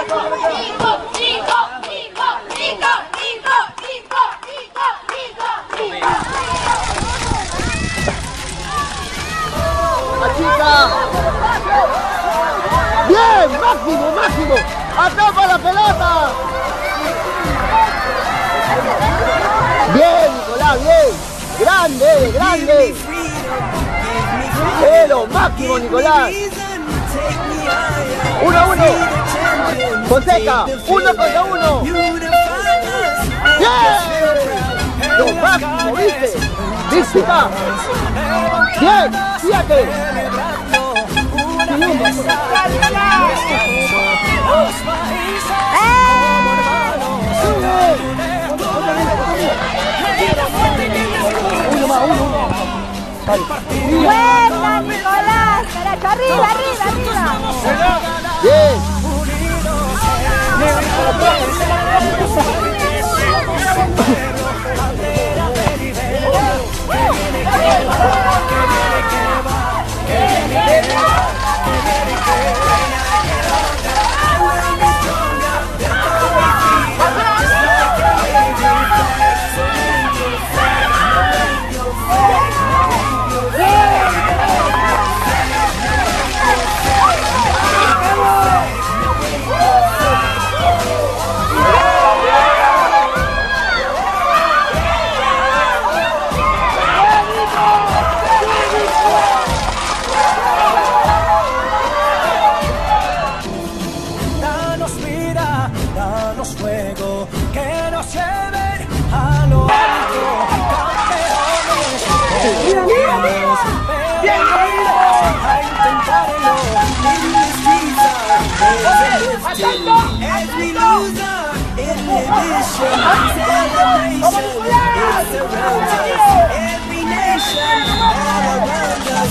Bien, Máximo, Máximo. Atrapa la pelota. Bien, Nicolás, bien. Grande, grande. Pero Máximo, Nicolás. 1-1. Fonseca, 1 contra 1. Bien. Lo Máximo, ¿viste? ¿Viste? Bien, fíjate. Buena, Nicolás. Derecho, arriba, arriba, arriba. Bien. Danos fuego, que nos lleven a lo alto, campeones. A intentarlo. Every loser, inhibition, celebration, it surrounds us. Every nation, all around us.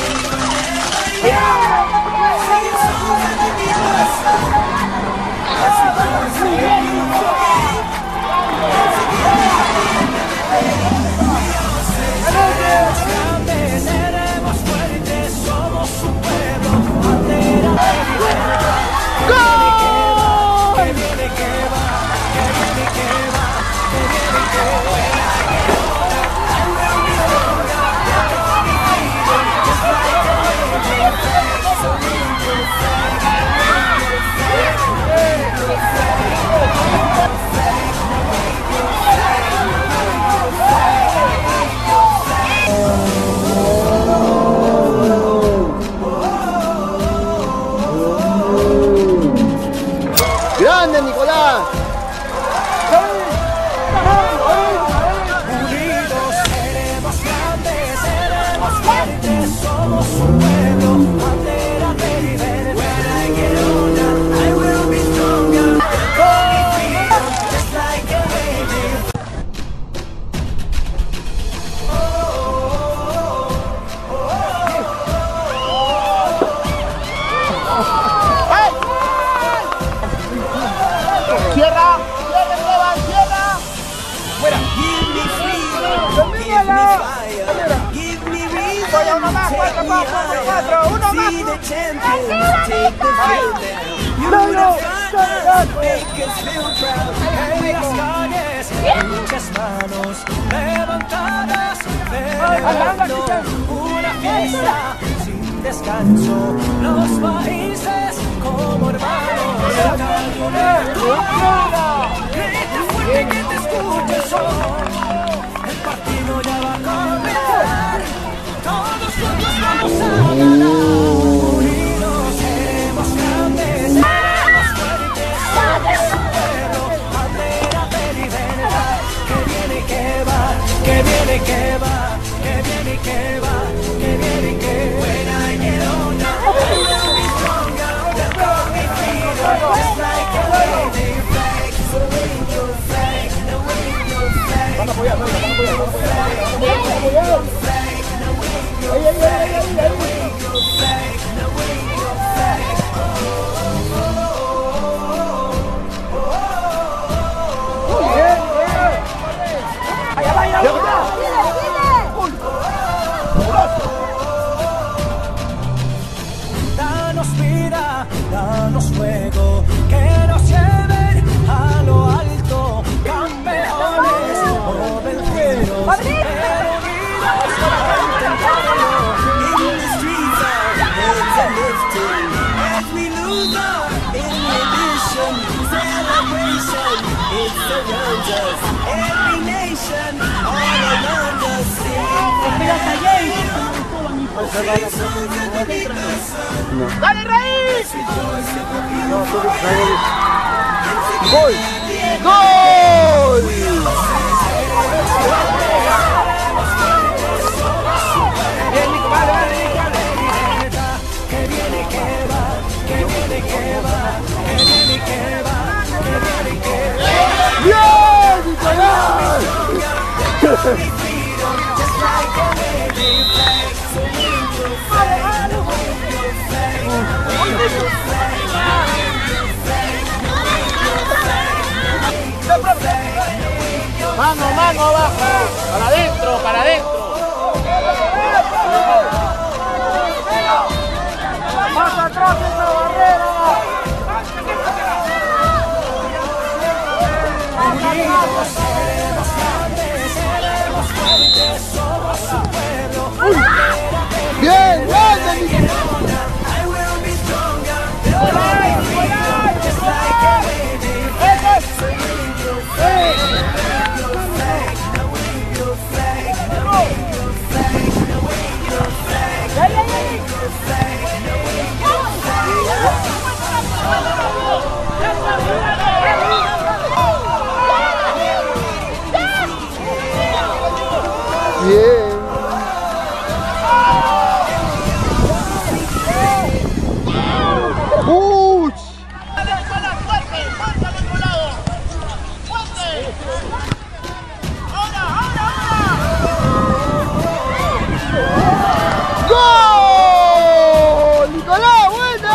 Singing songs that make me bless. Seremos fuertes, somos un pueblo, bandera que viene, que va, que viene, que va, que viene, que va. Grande, Nicolás. Unidos seremos grandes, seremos fuertes, somos un pueblo, bandera de libertad. When I get older, I will be stronger. Freedom, just like a baby. Cierra, cierra, Esteban, cierra. Fuera. Give me freedom, give me fire, give me reason, take me higher. See the champions, take the field now. Unify us, make us feel proud. En las calles, muchas manos levantadas, celebrando una fiesta sin descanso. Los países como hermanos, grita fuerte que te escuche el sol. El partido ya va a comenzar, todos juntos vamos a ganar. Unidos seremos grandes, seremos fuertes, somos un pueblo, bandera de libertad. Que viene, que va, que viene, que va, que viene, que va, que viene, que va. When I get older, I will be stronger. The freedom, just like a waving flag. So wave your flag, now wave your flag. Vamos a apoyar, vamos a apoyar, vamos a apoyar. Danos vida, danos fuego, que ¡Dale, Raíz! ¡Gol! ¡Gol! ¡Bien, Nicolás! Mano, mano abajo, para adentro, para adentro. Más atrás esa barrera. Bien, grande, bien. ¡Uch! ¡Gol! ¡Nicolás, buena!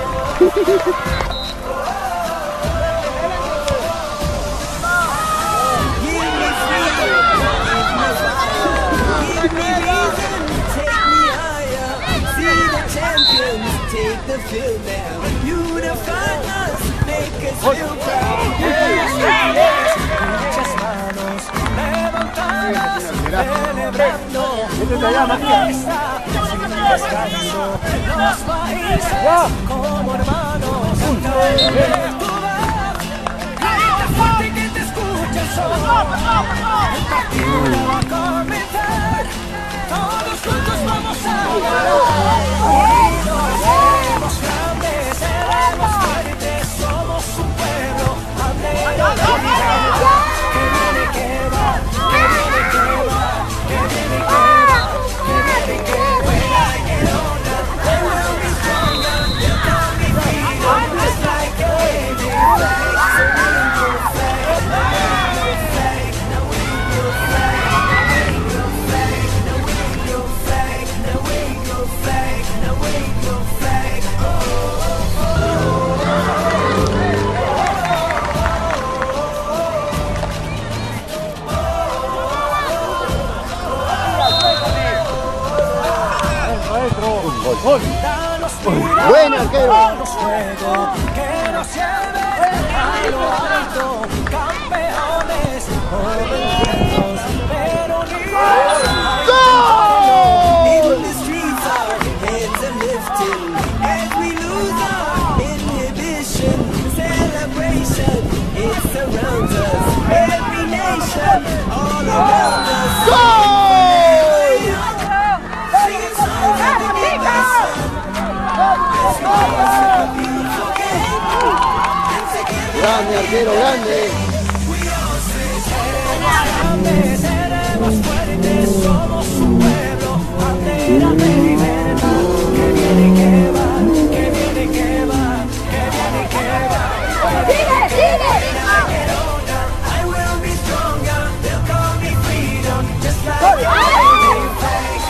Take the field now, unify us, make us feel proud. Muchas manos levantadas, celebrando una fiesta, sin descanso. Los países como hermanos, grita fuerte que te escuche el sol. El partido ya va a comenzar, todos juntos vamos a ganar. Seremos grandes, seremos fuertes, somos un pueblo, bandera de libertad. Que viene, que va, que viene, que va, que viene, que va, que viene, que va. When I get older, I will be stronger. They'll call me freedom, just like a waving flag. So wave your flag, wave your flag, now wave your flag, wave your flag, now wave your flag, now wave your flag, now wave your flag. Buen arquero. Que nos lleve a lo alto, campeones, jovencitos, pero in the streets our heads are lifted as we lose our inhibition. Celebration, it surrounds us, every nation, all around us. Singing songs of the Grande, arquero, grande. seremos fuertes, somos un pueblo, bandera de libertad. Que viene, que va, que viene, que va, que viene, que va. ¡Sigue, sigue! I will be stronger, they'll call me freedom, just like a waving flag.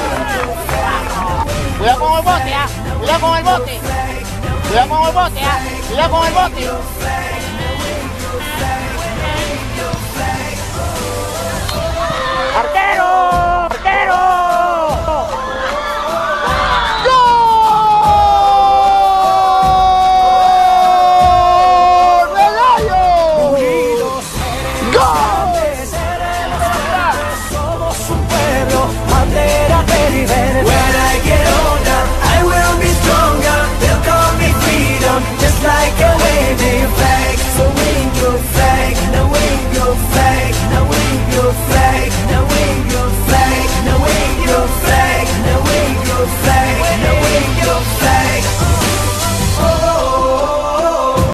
Cuidado con el bote, ah. Cuidado con el bote. Cuidado con el bote, ah. Cuidado con el bote. ¡Arquero! ¡Arquero! ¡Gol! ¡Relayo! Unidos seremos fuertes, somos un pueblo, bandera de libertad. When I get older, I will be stronger, they'll call me freedom, just like a waving flag. So wave your flag, now wave your flag, now wave your flag, now wave